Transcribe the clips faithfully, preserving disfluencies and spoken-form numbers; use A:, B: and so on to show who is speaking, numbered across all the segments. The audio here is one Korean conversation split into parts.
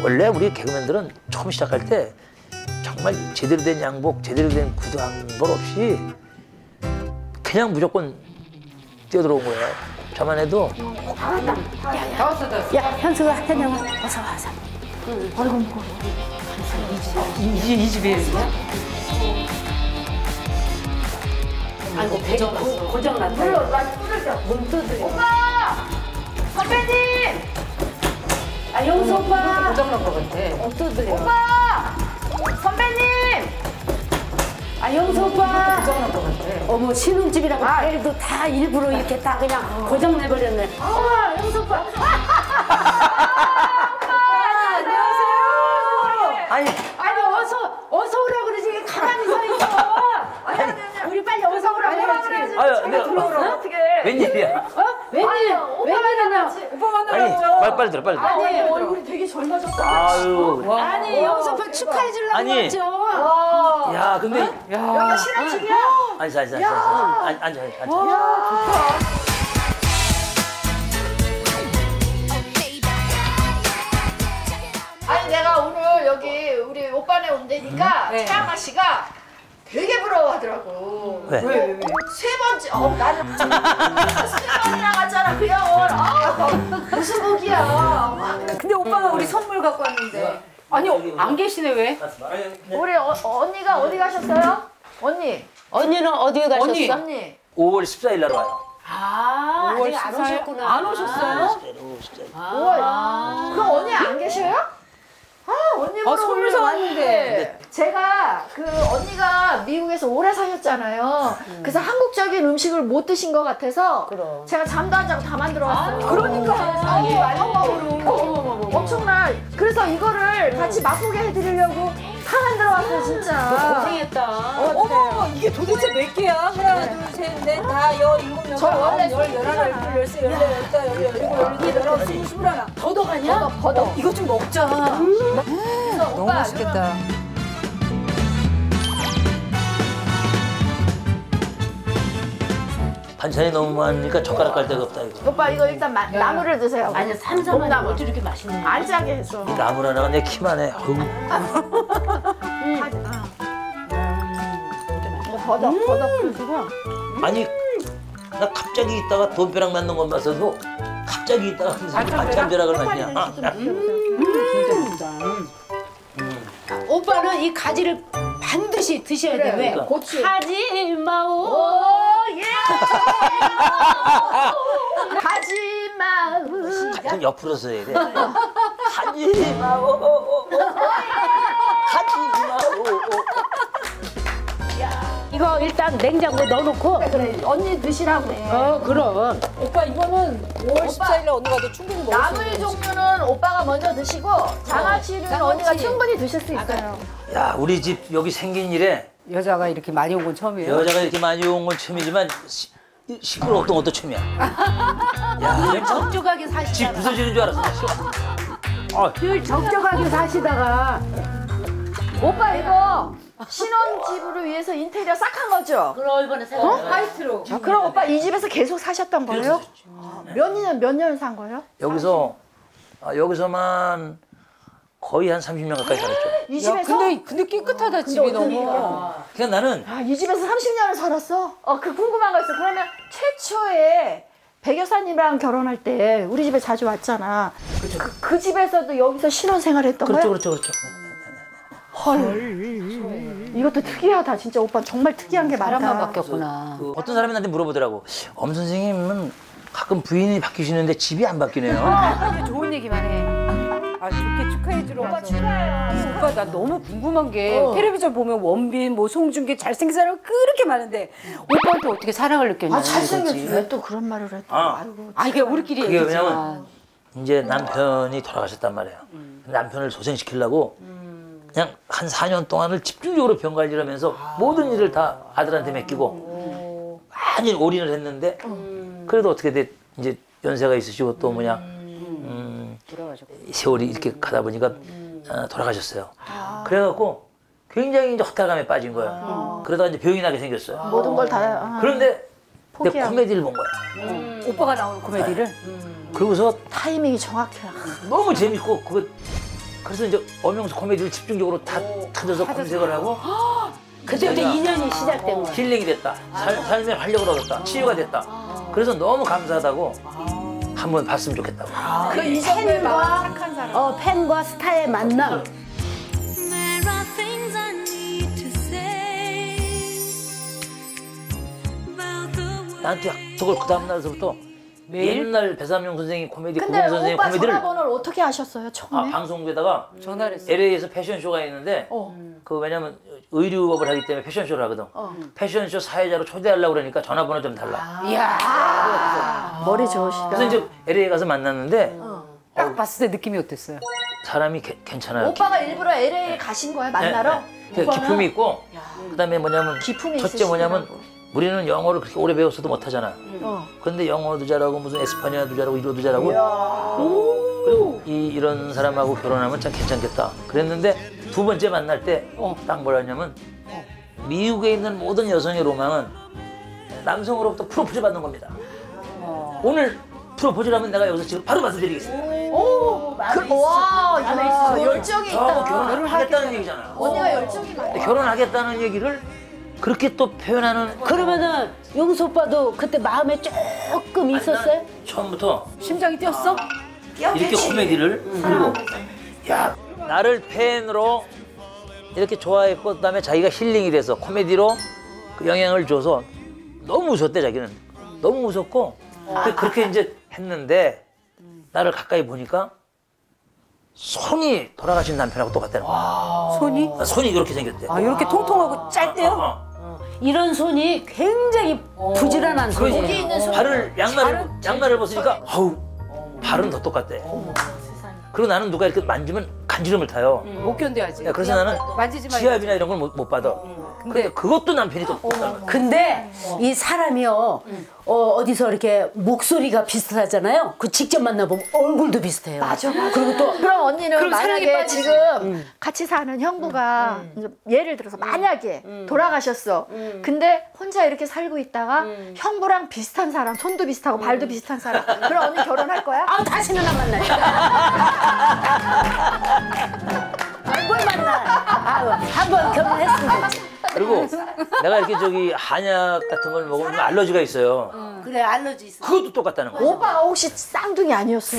A: 원래 우리 개그맨들은 처음 시작할 때 정말 제대로 된 양복, 제대로 된 구두 한 벌 없이 그냥 무조건 뛰어들어온 거예요. 저만 해도.
B: 잘한다. 다 왔어, 다 왔어. 야, 현수가 현영아, 어서 와, 어서. 응. 아이고, 무거워. 이, 이, 이 집이에요? 아이고, 고장났어. 고장났어. 물론, 나 뚫으려. 문 뚫으려. 오빠! 선배님! 아, 영수 오빠! 고장난 것 같아. 어, 뚫으려. 오빠! 선배님! 아, 영수 오빠! 고장난 것 같아. 어머, 신혼집이라고 내일도 다 일부러 이렇게 다 그냥 고장내버렸네. 어머, 영수 오빠! 안녕하세요!
A: 아니,
B: 아니, 어서, 어서 오라 그러지. 가만히 서 있어. 아니, 우리 빨리 어서 오라 그러지.
A: 아유, 내가
B: 들어오라. 어떻게.
A: 웬일이야?
B: 어? 웬일? 웬일이냐? 오빠
A: 아니,
B: 만나요.
A: 빨리, 빨리 들어, 빨리 들어.
B: 아니, 얼굴이 되게 젊어졌어.
A: 아유.
B: 아니, 영수 오빠 축하해주려고
A: 아니.
B: 왔죠.
A: 야, 근데.
B: 여기가 신혼집이야?
A: 앉아, 앉아, 앉아. 앉아, 앉아, 앉아.
C: 아니 내가 오늘 여기 우리 오빠네 온다니까
B: 네.
C: 차양아 씨가 되게 부러워하더라고.
A: 왜?
B: 왜, 왜, 왜?
C: 세 번째, 어 나는 세 번이나 갔잖아 그 형을. 아 무슨 복이야.
B: 근데 오빠가 우리 선물 갖고 왔는데. 아니, 안 계시네, 왜?
C: 우리 어, 언니가 어디 가셨어요? 언니.
D: 언니는 어디에 가셨어?
B: 언니.
C: 언니.
A: 오월 십사일 날 와요.
B: 아,
D: 오월
B: 아직 안
D: 십사일?
B: 오셨구나. 안 오셨어요?
A: 오월 십사일.
C: 오월. 그럼 언니 안 계셔요? 아 언니 보러
B: 아, 선물
C: 오늘
B: 사왔는데.
C: 왔는데. 제가 그 언니가 미국에서 오래 사셨잖아요. 그래서 한국적인 음식을 못 드신 것 같아서
D: 그럼.
C: 제가 잠도 안 자고 다 만들어 왔어요.
B: 그러니까.
C: 아니, 엄청나. 그래서 이거를 같이 맛보게 해드리려고 다 만들어 왔어요, 진짜.
D: 고생했다.
B: 어머, 이게 도대체 몇 개야? 하나, 둘, 셋, 넷, 다, 열, 일곱, 여덟,
C: 저 원래
B: 아홉, 열, 열하나, 열둘, 열세, 열네, 열다, 열여, 열일곱, 열여덟, 열아홉, 스물, 스물하나. 더덕하냐?
C: 버덕, 버덕.
B: 이거 좀 먹자.
C: 너무
B: 맛있겠다.
A: 반찬이 너무 많으니까 젓가락 깔 데가 없다, 이거.
C: 오빠 이거 일단 마, 나물을 드세요.
D: 아니, 삼삼한 어떻게 이렇게 맛있네.
C: 안 짜게 해서.
A: 이 나물 하나가 내 키만 해. 어우.
C: 버덕, 버덕 드시고.
A: 아니, 나 갑자기 있다가 돈벼락 맞는 것만 써도 갑자기 있다가 무슨 반찬벼락을 맞냐. 아,
D: 오빠는 이 가지를 반드시 드셔야 돼. 왜?
A: 그러니까.
C: 고추.
D: 가지 마오.
C: 오, 예! 가지마.
A: 같은 옆으로 써야 돼. 하지 마오. 하지 마오.
D: 이거 일단 냉장고에 넣어놓고.
C: 그래, 언니 드시라고 해.
D: 어, 그럼.
B: 오빠, 이거는 오월 십사일 날 언니가 더 충분히 먹을 수
C: 나물
B: 있는
C: 종류는 오빠가 먼저 드시고 장아찌는
B: 장아찌.
C: 언니가 충분히 드실 수 있어요.
A: 야, 우리 집 여기 생긴 일에
B: 여자가 이렇게 많이 온 건 처음이에요.
A: 여자가 이렇게 많이 온 건 처음이지만 시, 시끄러웠던 것도 처음이야. 야, 집
D: 적적하게 사시다가.
A: 부서지는 줄 알았어. 어,
D: 늘 적적하게 사시다가.
C: 오빠 이거 신혼집으로 위해서 인테리어 싹 한 거죠?
D: 그럼 이번에 새로.
C: 어?
B: 화이트로.
C: 아, 그럼 오빠 이 집에서 계속 사셨던 거예요? 아, 몇 년, 몇 년 산 거예요?
A: 여기서 아, 여기서만 거의 한 삼십 년 가까이 살았죠.
C: 이
B: 야,
C: 집에서?
B: 근데, 근데 깨끗하다, 집이 너무.
A: 그러니까 나는
C: 아, 이 집에서 삼십 년을 살았어? 어, 그 궁금한 거 있어. 그러면 최초에 백 여사님이랑 결혼할 때 우리 집에 자주 왔잖아. 그, 그 집에서도 여기서 신혼생활 했던
A: 그렇죠,
C: 거야?
A: 그렇죠, 그렇죠.
C: 헐. 이것도 특이하다. 진짜 오빠 정말 특이한 게 많다.
B: 사람만 바뀌었구나.
A: 그 어떤 사람이 나한테 물어보더라고. 엄 선생님은 가끔 부인이 바뀌시는데 집이 안 바뀌네요.
B: 아주 좋은 얘기만 해. 아, 이렇게 축하해주러
C: 오빠
B: 와서.
C: 축하해요.
B: 오빠, 나 너무 궁금한 게
C: 어.
B: 텔레비전 보면 원빈, 뭐 송중기 잘생긴 사람 그렇게 많은데 오빠한테 어떻게 사랑을 느꼈냐.
C: 아, 잘생겼지. 왜 또 그런 말을 해? 또.
A: 아.
C: 아이고.
B: 아, 이게 우리끼리
A: 그게
B: 얘기지만.
A: 왜냐면 이제 남편이 돌아가셨단 말이에요. 남편을 소생시키려고 그냥 한 사 년 동안을 집중적으로 병 관리를 하면서 모든 일을 다 아들한테 맡기고 많이 올인을 했는데 그래도 어떻게 돼 이제 연세가 있으시고 또 뭐냐 음, 세월이 이렇게 가다 보니까 어, 돌아가셨어요. 그래갖고 굉장히 이제 허탈감에 빠진 거예요. 그러다가 이제 병이 나게 생겼어요.
C: 모든 걸 다. 아.
A: 그런데 내
C: 포기하고.
A: 코미디를 본 거야.
B: 오빠가 나오는 코미디를.
A: 그러고서
C: 타이밍이 정확해.
A: 너무 재밌고 그거 그래서 이제 엄영수 코미디를 집중적으로 다 찾아서 검색을 하고
D: 그때부터 인연이 시작된 거야.
A: 힐링이 됐다. 살, 삶의 활력을 얻었다. 치유가 됐다. 그래서 너무 감사하다고 한번 봤으면 좋겠다고.
C: 그 이정도의
D: 팬과
C: 마음 착한 사람.
D: 어 팬과 스타의 만남.
E: There are things I need to say about the world.
A: 나한테 약속을 그 다음 날서부터 옛날 배삼용 선생님 코미디,
C: 근데
A: 고봉 선생님
C: 오빠
A: 코미디를
C: 전화번호를 어떻게 하셨어요
A: 아,
C: 처음에?
A: 방송국에다가
B: 전화를 했어.
A: 엘에이에서 패션쇼가 있는데
C: 어.
A: 그 왜냐면 의류업을 하기 때문에 패션쇼를 하거든.
C: 어.
A: 패션쇼 사회자로 초대하려고 그러니까 전화번호 좀 달라.
B: 이야.
C: 머리 좋으시다.
A: 그래서 이제 엘에이 가서 만났는데
B: 딱 봤을 때 느낌이 어땠어요?
A: 사람이 개- 괜찮아요.
C: 오빠가 일부러 엘에이 가신 거야 만나러?
A: 네, 네. 그 기품이 있고 그다음에 뭐냐면
C: 기품이
A: 첫째 뭐냐면
C: 있으시더라고.
A: 우리는 영어를 그렇게 오래 배웠어도 못하잖아.
C: 어.
A: 그런데 영어도 잘하고 무슨 에스파냐도 잘하고 이로도 잘하고 그리고 이, 이런 사람하고 결혼하면 참 괜찮겠다 그랬는데 두 번째 만날 때 딱 뭐라 했냐면 미국에 있는 모든 여성의 로망은 남성으로부터 프로포즈 받는 겁니다. 오늘 프로포즈를 하면 내가 여기서 지금 바로 받아드리겠습니다.
C: 오, 그, 와, 야, 열정이
A: 저하고
C: 있다.
A: 결혼을 하겠다는 얘기잖아요.
C: 언니가 열정이 많아.
A: 결혼하겠다는 얘기를 그렇게 또 표현하는
D: 그러면은 용수 오빠도 그때 마음에 조금 있었어요?
A: 난 처음부터
B: 심장이 뛰었어?
A: 이렇게 코미디를 그리고 야 나를 팬으로 이렇게 좋아했고 그다음에 자기가 힐링이 돼서 코미디로 그 영향을 줘서 너무 웃었대 자기는 너무 웃었고 근데 그렇게 이제 했는데 나를 가까이 보니까 손이 돌아가신 남편하고 똑같다는 거야.
B: 손이?
A: 손이 이렇게 생겼대.
B: 아, 이렇게 통통하고 짧대요?
A: 어, 어.
D: 이런 손이 굉장히 부지런한
C: 거기
D: 손이에요.
C: 있는 손.
A: 발을 양말을 양말을 벗으니까 아우 발은 더 똑같대. 그리고 나는 누가 이렇게 만지면 간지럼을 타요.
B: 못 견뎌야지.
A: 야, 그래서 나는
B: 만지지 마.
A: 치압이나 이런 걸 못 받아. 근데 그것도 남편이 또 똑같다는 거야.
D: 근데 이 사람이요 어, 어디서 이렇게 목소리가 비슷하잖아요. 그 직접 만나보면 얼굴도 비슷해요.
C: 맞아, 맞아.
D: 그리고 또
C: 그럼 언니는
B: 그럼 사랑에
C: 만약에
B: 빠지지.
C: 지금 같이 사는 형부가 이제 예를 들어서 만약에 돌아가셨어. 근데 혼자 이렇게 살고 있다가 형부랑 비슷한 사람, 손도 비슷하고 발도 비슷한 사람. 그럼 언니 결혼할 거야?
D: 아 다시는 안 만나요. 뭘 만나? 아유 한번 결혼했으면 좋지.
A: 그리고 내가 이렇게 저기 한약 같은 걸 먹으면 알러지가 있어요.
D: 그래 알러지 있어.
A: 그것도 똑같다는 거야.
C: 오빠가 혹시 쌍둥이 아니었어요?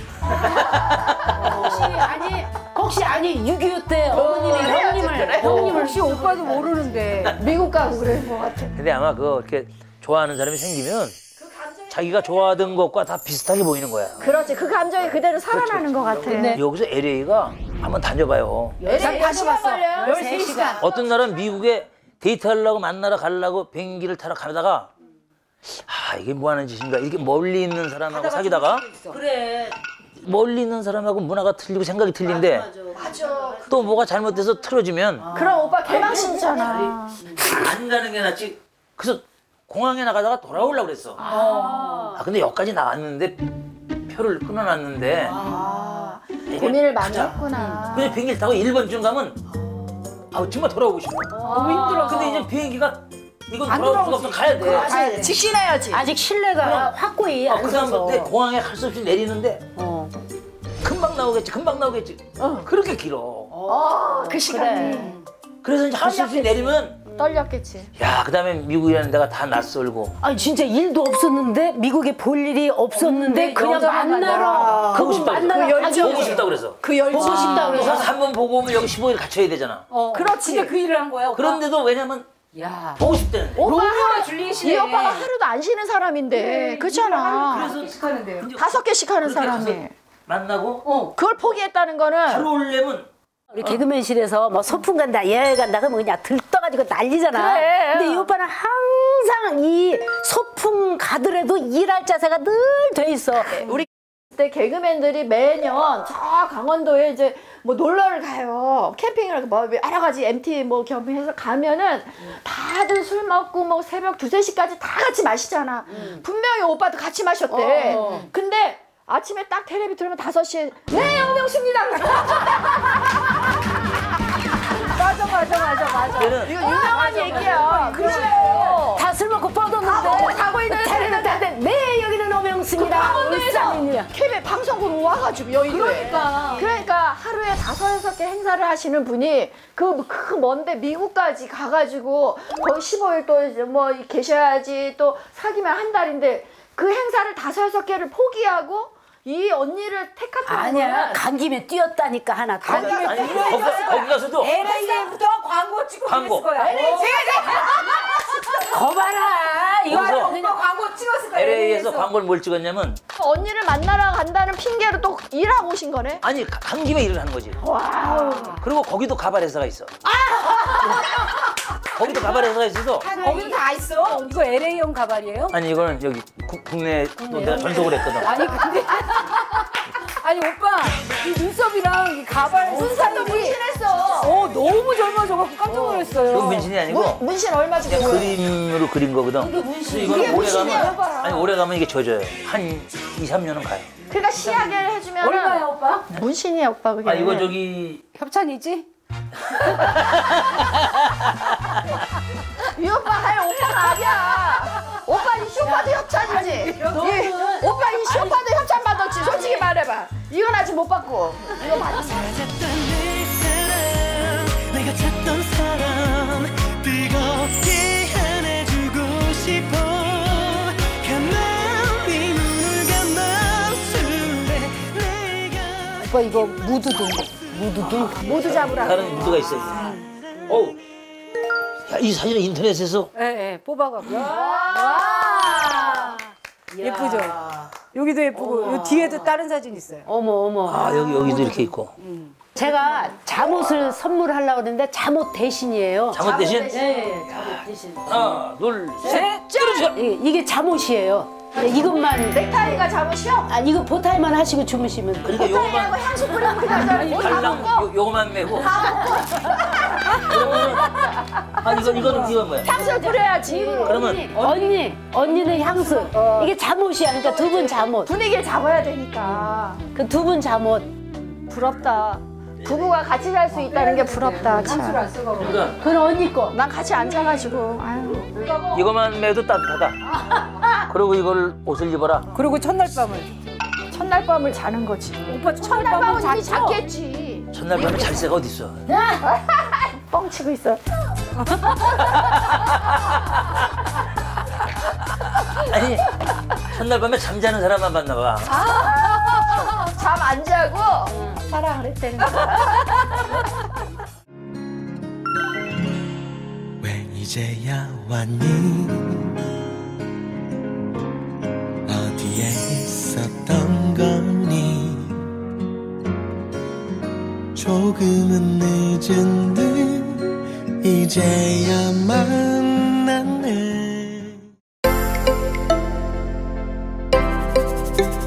D: 혹시 아니 혹시 아니 육이오 때 어머님이 형님을 형님을
B: 혹시 오빠도 모르는데.
C: 미국 가고 그럴 것 같아.
A: 근데 아마 그거 이렇게 좋아하는 사람이 생기면 자기가 좋아하던 것과 다 비슷하게 보이는 거야.
C: 그렇지. 그 감정이 그대로 살아나는 것 같아.
A: 여기서 엘에이가 한번 다녀봐요.
C: 엘에이 몇 시간 걸려요?
D: 열세 시간.
A: 어떤 날은 미국에 데이트하려고 만나러 가려고 비행기를 타러 가다가 아 이게 뭐 하는 짓인가 이렇게 멀리 있는 사람하고 사귀다가
D: 그래.
A: 멀리 있는 사람하고 문화가 틀리고 생각이 틀린데
C: 맞아.
A: 또 뭐가 잘못돼서 틀어지면
C: 그럼 오빠 개망신이잖아.
A: 안 가는 게 낫지. 그래서 공항에 나가다가 돌아오려고 그랬어. 아, 근데 여기까지 나왔는데 표를 끊어놨는데
C: 아,
A: 이게
C: 고민을 많이
A: 가자.
C: 했구나.
A: 그냥 비행기를 타고 일 번쯤 가면 아 정말 돌아오고 싶어.
B: 너무 힘들어.
A: 근데 이제 비행기가 이건
C: 안
A: 돌아올 수가
C: 돌아오지.
A: 없어 가야 돼.
C: 가야 돼. 직진해야지.
D: 아직 신뢰가 확고히
A: 어,
D: 안
A: 그
D: 서서.
A: 다음에 공항에 할 수 없이 내리는데
D: 어.
A: 금방 나오겠지 금방 나오겠지 그렇게 길어.
C: 어, 그 시간이.
A: 그래서 이제 할 수 없이 내리면
C: 떨렸겠지.
A: 야 그다음에 미국이라는 데가 다 낯설고
D: 아니 진짜 일도 없었는데 미국에 볼 일이 없었는데 그냥
B: 여자만
D: 만나러
A: 만나러.
D: 그거
A: 보고 싶다
D: 만나러
C: 그
D: 가기
A: 보고 싶다 그래서.
C: 그 열정.
D: 보고 싶다
A: 그래서
D: 그래서
A: 한 번 보고 오면 여기 십오 일 갇혀야 되잖아.
B: 어.
C: 그렇지.
B: 근데 그 일을 한 거야. 오빠?
A: 그런데도 왜냐면
B: 야.
A: 보고 싶다는데.
C: 오빠
B: 로미오와
C: 하루,
B: 줄리엣이네.
C: 이 오빠가 하루도 안 쉬는 사람인데. 그렇잖아.
B: 그래서 식하는데요.
C: 다섯 개씩 하는
A: 그렇게 가서
C: 사람이.
A: 만나고
B: 어.
C: 그걸 포기했다는 거는
A: 하루 오려면
D: 우리 개그맨실에서 뭐 소풍 간다 여행 간다 그러면 그냥 들떠가지고 난리잖아.
C: 그래.
D: 근데 이 오빠는 항상 이 소풍 가더라도 일할 자세가 늘 돼 있어.
C: 우리 그때 개그맨들이 매년 저 강원도에 이제 뭐 놀러를 가요. 캠핑을 뭐 여러 가지 엠티 뭐 겸해서 가면은 다들 술 먹고 뭐 새벽 두세 시까지 다 같이 마시잖아. 분명히 오빠도 같이 마셨대.
B: 어.
C: 근데 아침에 딱 텔레비 들으면 다섯 시에 네 영명수입니다. 나 맞아 맞아 맞아 맞아.
A: 그때는
C: 이거 유명한 얘기야. 그래.
D: 다 술 먹고 뻗었는데.
C: 가고, 가고 있는
D: 다른 다른 네 여기는 오명수입니다.
C: 강원도에서 케이비에스 방송국으로 와가지고 여의도에. 그러니까. 그러니까 하루에 다섯 여섯 개 행사를 하시는 분이 그 그 먼데 미국까지 가가지고 거의 십오 일 또 뭐 계셔야지 또 사귀면 한 달인데 그 행사를 다섯 여섯 개를 포기하고 이 언니를 택했다는
D: 아니야.
C: 거는
D: 간 김에 뛰었다니까 하나. 간 김에
A: 아니 거기, 거기 가서도
B: 엘에이부터 광고 찍고
A: 광고.
B: 그랬을 거야. 엘에이
D: 거봐라. 이거
A: 거기서
D: 그냥
B: 광고 찍었을 거야.
A: 엘에이에서 광고를 뭘 찍었냐면
C: 언니를 만나러 간다는 핑계로 또 일하고 오신 거네.
A: 아니 가- 간 김에 일을 하는 거지.
C: 와우.
A: 그리고 거기도 가발 회사가 있어. 거기도 가발 회사가 있어서
B: 거기 다 있어.
D: 이거 엘에이용 가발이에요?
A: 아니 이거는 여기 국, 국내도 내가 전속을 했거든.
B: 아니 근데 아니 오빠 이 눈썹이랑 이 가발
C: 눈썹도 문신했어.
B: 어 너무 젊어져갖고 깜짝 놀랐어요.
A: 그건 문신이 아니고
C: 문, 문신 얼마 주고
A: 그냥
C: 보여?
A: 그림으로 그린 거거든. 근데
C: 이게
A: 이거는 오래
C: 문신이야,
A: 가면
C: 오빠.
A: 아니 오래 가면 이게 젖어요. 한 이, 삼 년은 가요.
C: 그러니까 시약을 해주면
B: 얼마야 오빠?
C: 문신이야 오빠 그게.
A: 아 이거 저기
B: 협찬이지?
C: 이 오빠 할 오빠는 아니야. 오빠 이 쇼파도 협찬이지. 이, 오빠 이 쇼파도 협찬 받았지. 솔직히 말해봐. 이건 아직 못 받고. 이거 받았어.
F: 찾았던 내 사랑 내가 찾던 사람 뜨겁게 안아주고 싶어 가만히 눈을 감아줄래 내가
B: 오빠 이거 무드도 무드도
C: 모두 잡으라.
A: 다른 무드가 있어요. 어우, 야, 이 사진은 인터넷에서
B: 예예 뽑아갖고 예쁘죠? 여기도 예쁘고 요 뒤에도 다른 사진 있어요.
D: 어머 어머.
A: 아 여기 여기도 이렇게 있고.
D: 제가 잠옷을 선물하려고 했는데 잠옷 대신이에요.
A: 잠옷 대신
D: 네, 잠옷 대신.
A: 하나, 둘, 셋, 찌르죠.
D: 이게, 이게 잠옷이에요. 네, 이것만
C: 넥타이가 잠옷이요?
D: 아 이거 보타이만 하시고 주무시면 돼요.
A: 그러니까
C: 넥타이하고
A: 요거만
C: 향수 뿌리면 그냥 옷다
A: 달랑
C: 먹고
A: 요, 요거만 메고. 그러면은 아 이건 이거는 이건 뭐야?
C: 향수를 뿌려야지.
A: 그러면
D: 언니 언니는 향수. 이게 잠옷이야. 그러니까 두 분 잠옷.
C: 분위기를 잡아야 되니까.
D: 그 두 분 잠옷.
C: 부럽다. 부부가 같이 잘 수 있다는 게 부럽다. 참.
A: 그러니까
D: 그건 언니 거.
C: 난 같이 앉아가지고. 아유.
A: 이거만 메도 따뜻하다. 그리고 이걸 옷을 입어라.
B: 그리고 첫날 밤을
C: 첫날 밤을 자는 거지.
B: 오빠 첫날
C: 첫날
B: 밤을
C: 밤은 이미
B: 잤죠?
C: 잤겠지.
A: 첫날 밤에 잘 새가 어디 있어?
C: 뻥치고 있어.
A: 아니 첫날 밤에 잠자는 사람만 봤나 봐.
C: 잠 안 자고 사랑을 했다는 거야.
F: 왜 이제야 왔니 어디에 있었던 거니 조금은 늦은 듯 이제야 만났네